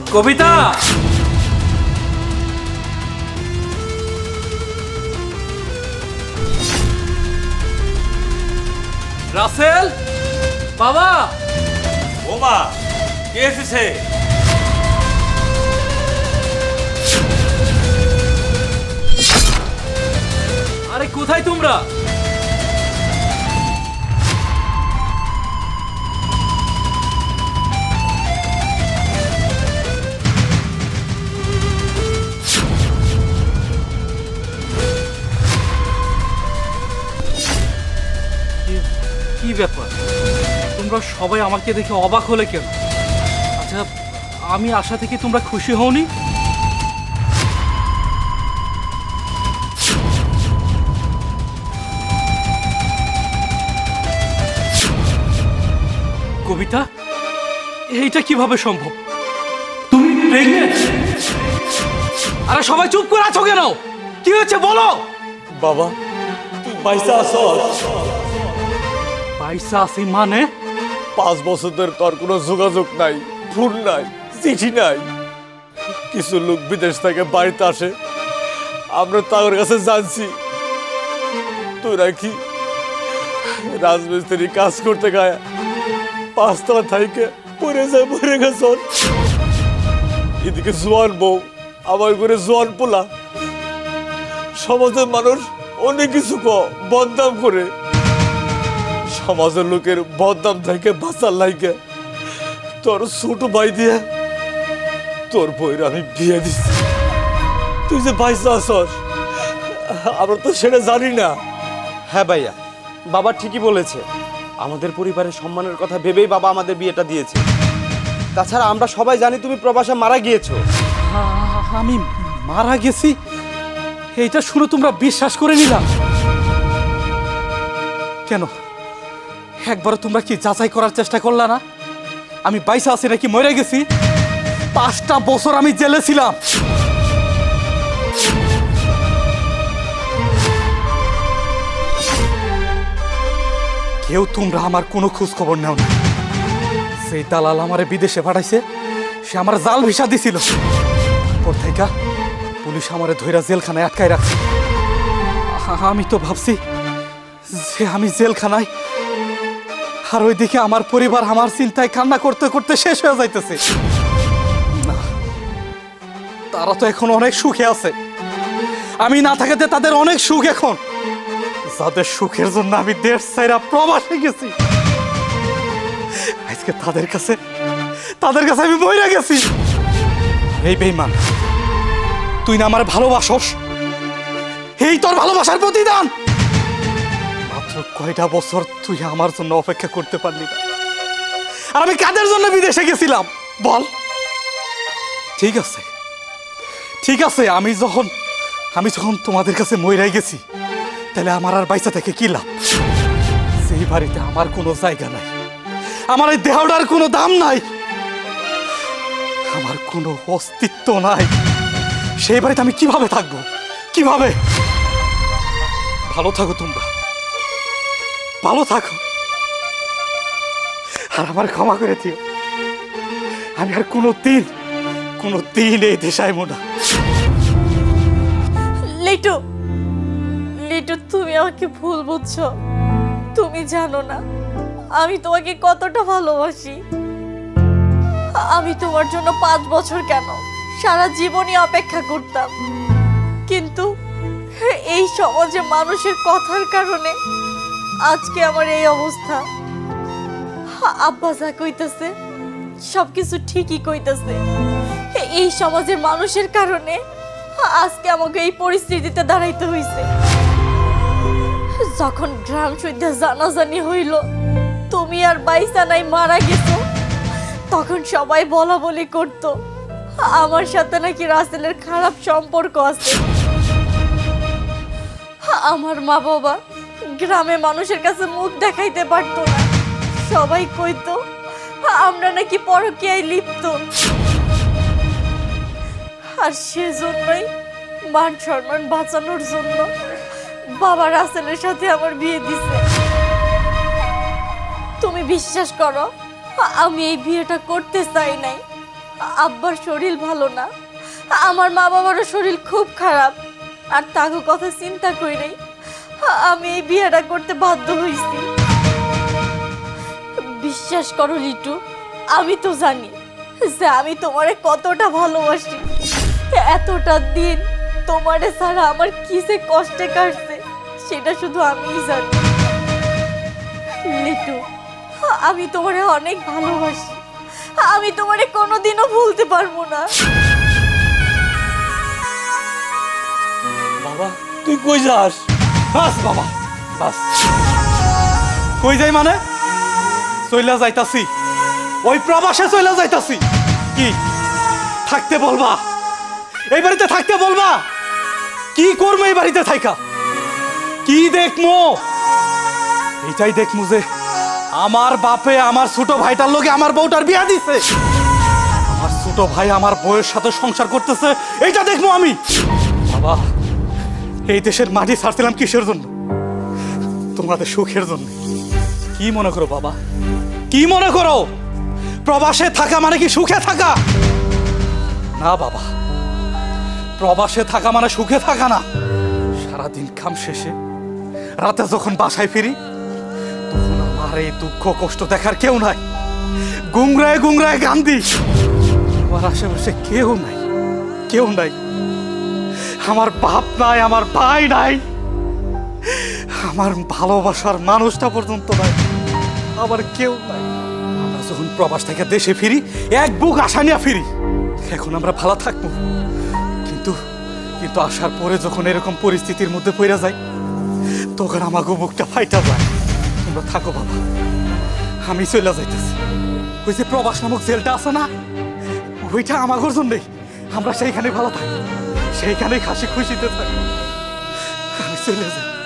কবিতা, রাসেল, বাবা, ওমা কে এসেছে? আরে কোথায় তোমরা? কি ব্যাপার, তোমরা সবাই আমাকে দেখে অবাক হলে কেন? আচ্ছা, আমি আশা থেকে তোমরা খুশি হওনি? কবিতা, এইটা কিভাবে সম্ভব? তুমি প্রেগন্যান্ট? আরে সবাই চুপ করে আছো কেন? কি হয়েছে বলো। বাবা তুই পয়সা আসস? পয়সা আছে মানে? 5 বছর ধরে তোর কোনো যোগাযোগ নাই, ফোন নাই, চিঠি নাই। কিছু লোক বিদেশ থেকে বাড়িতে আসে, আমরা তাদের কাছে জানছি তোরা কি রাজমিস্ত্রি কাজ করতে গায়া 5 তলা থেকে পড়ে গেছ। এদিকে জোয়ান বউ, আমার করে জোয়ান পোলা। সমাজের মানুষ অনেক কিছু বদনাম করে। সমাজের লোকের বদনাম থেকে বাঁচার লাইগে তোর ছোট ভাই দিয়ে তোর বইয়ের আমি বিয়ে দিচ্ছি। তুই যে পয়সা আসস, আমরা তো সেটা জানি না। হ্যাঁ ভাইয়া, বাবা ঠিকই বলেছে। আমাদের পরিবারের সম্মানের কথা ভেবেই বাবা আমাদের বিয়েটা দিয়েছে। তাছাড়া আমরা সবাই জানি তুমি প্রবাসে মারা গিয়েছো। আমি মারা গেছি? এইটা শুনে তোমরা বিশ্বাস করে নিলাম কেন? একবার তোমরা কি যাচাই করার চেষ্টা করলা না আমি বাইসা আছি নাকি মরে গেছি? 5টা বছর আমি জেলে ছিলাম। কেউ তোমরা আমার কোনো খোঁজ খবর নাও না। সেই দালাল আমারে বিদেশে পাঠাইছে, সে আমার জাল ভিসা দিছিল। পর থেকে পুলিশ আমারে ধইরা জেলখানায় আটকায় রাখছে। আমি তো ভাবছি যে আমি জেলখানায়, আর ওইদিকে আমার পরিবার আমার চিন্তায় কান্না করতে করতে শেষ হয়ে যাইতেছে। না, তারা তো এখন অনেক সুখে আছে। আমি না থাকাতে তাদের অনেক সুখ এখন। যাদের সুখের জন্য আমি দেশ ছাইরা প্রবাসে গেছি, আজকে তাদের কাছে আমি মইরা গেছি। এই বেঈমান, তুই না আমার ভালোবাসস? এই তোর ভালোবাসার প্রতিদান। মাত্র কয়টা বছর তুই আমার জন্য অপেক্ষা করতে পারলি না, আর আমি কাদের জন্য বিদেশে গেছিলাম বল? ঠিক আছে, আমি যখন তোমাদের কাছে মইরাই গেছি, তাহলে আমার আর বাইসা থেকে কি লাভ? সেই বাড়িতে আমার কোনো জায়গা নাই, আমার এই দেহটার কোনো দাম নাই, আমার কোনো অস্তিত্ব নাই। সেই বাড়িতে আমি কিভাবে থাকবো? কিভাবে? ভালো থাকো তোমরা, ভালো থাকো, আর আমার ক্ষমা করে দিও। আমি আর কোনো দিন এই দেশে আইবো না। লিটু, তুমি আমাকে ভুল বুঝছো। তুমি জানো না আমি তোমাকে কতটা ভালোবাসি। আমি তোমার জন্য 5 বছর কেন, সারা জীবনই অপেক্ষা করতাম। কিন্তু এই সমাজে মানুষের কথার কারণে আজকে আমার এই অবস্থা। আব্বা যা কইতেছে সবকিছু ঠিকই কইতেছে। এই সমাজের মানুষের কারণে আজকে আমাকে এই পরিস্থিতিতে দাঁড়াইতে হইছে। যখন গ্রাম সৈদ্যা জানাজানি হইল তুমি আর বাইসা নাই মারা গেছো, তখন সবাই বলা বলি করতো আমার সাথে নাকি রাসেলের খারাপ সম্পর্ক আছে। আমার মা বাবা গ্রামে মানুষের কাছে মুখ দেখাইতে পারতো না। সবাই কইতো আমরা নাকি পরকীয়ায় লিপ্ত। আর সেজন্যই মান সম্মান বাঁচানোর জন্য বাবা রাসেলের সাথে আমার বিয়ে দিছে। তুমি বিশ্বাস করো আমি এই বিয়েটা করতে চাই নাই। আব্বার শরীর ভালো না, আমার মা বাবারও শরীর খুব খারাপ, আর তাকে কথা চিন্তা কইরাই আমি এই বিয়েটা করতে বাধ্য হইছি। বিশ্বাস করো লিটু, আমি তো জানি যে আমি তোমারে কতটা ভালোবাসি। এতটা দিন তোমারে ছাড়া আমার কিসে কষ্টে কাটছে সেটা শুধু আমিই জানি। লিটু, আমি তোমারে অনেক ভালোবাসি, আমি তোমারে কোনোদিনও ভুলতে পারবো না। বাবা তুই কই যাস? বাস বাবা, বাস। কই যাই মানে? চইলা যাইতাছি, ওই প্রবাসে চইলা যাইতাছি। কি থাকতে বলবা? এই বাড়িতে থাকতে বলবা? কি করবো এই বাড়িতে থাইকা? কি দেখমু? এইটাই দেখমু যে আমার বাপে আমার ছোট ভাইটার লগে আমার বউটার বিয়া দিছে, আমার ছোট ভাই আমার বউয়ের সাথে সংসার করতেছে, এইটা দেখমু আমি। বাবা, এই দেশের মাটি ছাড়ছিলাম কিসের জন্য? তোমাদের সুখের জন্য। কি মনে করো বাবা? কি মনে করো? প্রবাসে থাকা মানে কি সুখে থাকা? না বাবা, প্রবাসে থাকা মানে সুখে থাকা না। সারাদিন কাম শেষে রাতে যখন বাসায় ফিরি তখন আমার এই দুঃখ কষ্ট দেখার কেউ নাই। গুংরায় গুংরায় গান দিই, আমার আশেপাশে কেউ নাই, কেউ নাই। আমার বাপ নাই, আমার ভাই নাই, আমার ভালোবাসার মানুষটা পর্যন্ত নাই, আমার কেউ নাই। আমরা যখন প্রবাস থেকে দেশে ফিরি এক বুক আশা নিয়ে ফিরি, এখন আমরা ভালো থাকবো। কিন্তু কিন্তু আসার পরে যখন এরকম পরিস্থিতির মধ্যে পড়ে যাই তখন আমাকে বুকটা ফাইটা যায়। তোমরা থাকো বাবা, আমি চলে যাইতেছি। ওই যে প্রবাস নামক জেলটা আছে না, ওইটা আমাদের জন্যই। আমরা সেইখানে ভালো থাকবো, সেইখানে হাসি খুশিতে থাকবো। আমি চলে যাই।